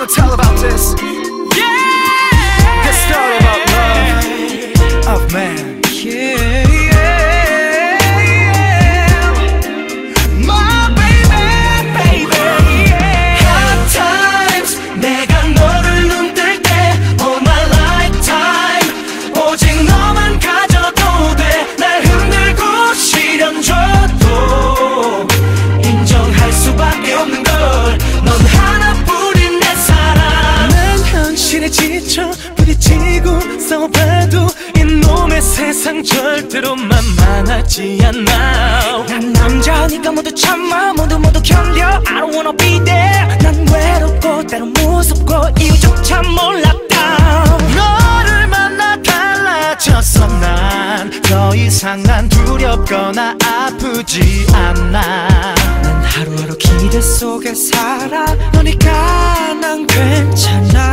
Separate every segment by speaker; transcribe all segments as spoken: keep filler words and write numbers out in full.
Speaker 1: tell about this. Yeah, this story about love of man. Yeah, yeah, yeah. My baby, baby, yeah. Hard times 내가 너를 눈뜰 때 all my lifetime 오직 너만 가져도 돼. 날 흔들고 시련 줘도 인정할 수밖에 없는 걸. 넌 하나뿐인 내 사랑. 난 현실에 지쳐 부딪히고 싸워봐도 이놈의 세상 절대로 만만하지 않아. 난 남자니까 모두 참아 모두 모두 견뎌. I don't wanna be there. 난 외롭고 때론 무섭고 이유조차 몰랐다. 너를 만나 달라졌어. 난 더 이상 난 두렵거나 아프지 않아. 난 하루하루 기대 속에 살아. 너니까 난 괜찮아.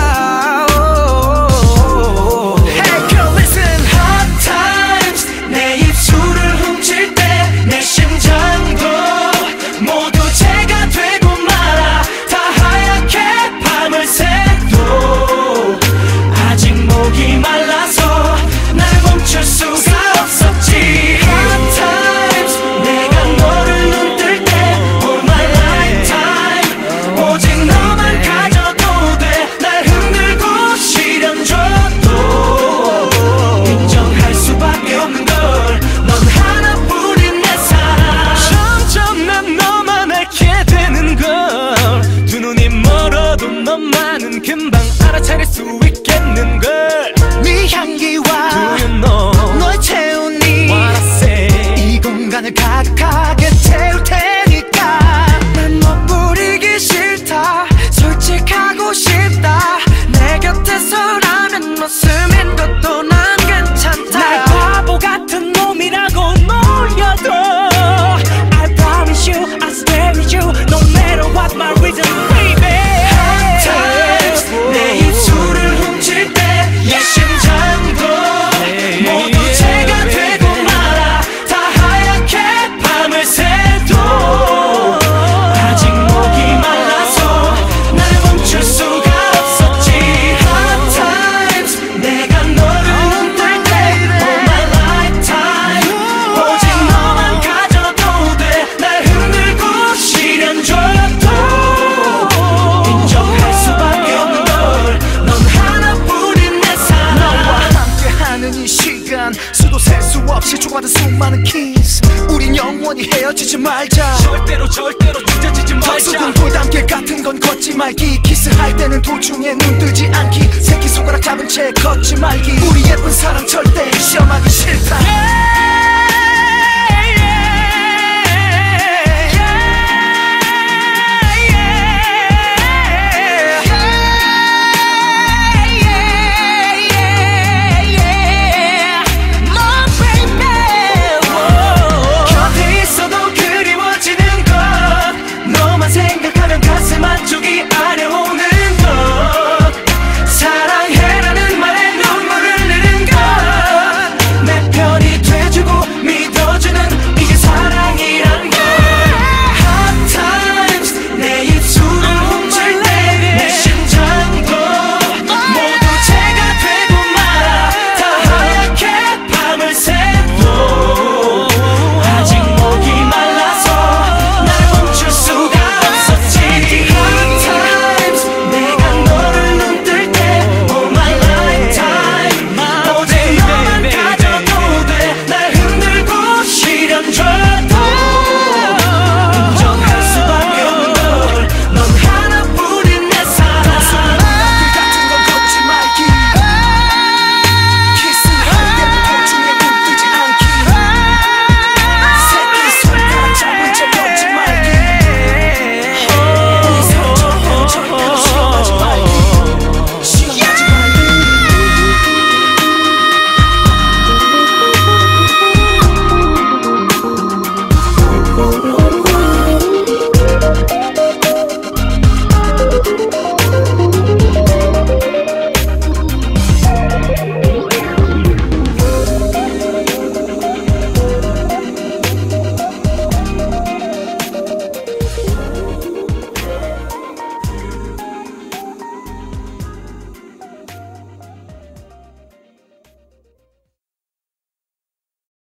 Speaker 1: Hey girl listen. Hard times 내 입술을 훔칠 때 내 심장도 모두 죄가 되고 말아. 다 하얗게 밤을 새도 아직 목이 말라서 날 멈출 수가 없었지. Hard times 내가 너를 눈뜰 때 all my lifetime 오직 너만 가져도 돼. 날 흔들고 시련 줘도 인정할 수밖에 없는 걸. 넌 하나뿐인 내 사랑. 점점 난 너만 알게 되는 걸. 두 눈이 멀어도 너만은 금방 알아차릴 수 있겠는 걸. 네 향기와 Do you know 널 채우니 What I say 이 공간을 가득하게 채울 테니까. 난 멋부리기 싫다. 솔직하고 싶다. 내 곁에서라면 웃으면 것도 난 괜찮다. 날 바보 같은 놈이라고 놀려도 I promise you I stay with you no matter what my reason baby. Hard times 내 입술을 훔칠 때 내 심장도 모두 죄가 되고 말아. 다 하얗게 밤을 새도 아직 목이 말라서 날 멈출 수가 없었지. Hard times 내가 너를 눈뜰 때 all my lifetime 오직 너만 가져도 돼. 날 흔들고 시련 줘도 인정할 수밖에 없는 걸. 넌 하나뿐인 내 사랑. 너와 함께하는 이 시간 수도 셀 수 없이 주고받은 수많은 키스. 우린 영원히 헤어지지 말자. 절대로 절대로 찢어지지 말자. 수군 돌담길 같은 건 걷지 말기. 키스할 때는 도중에 눈 뜨지 않기. 새끼손가락 잡은 채 걷지 말기. 우리 예쁜 사랑 절대 시험하기 싫다. Yeah!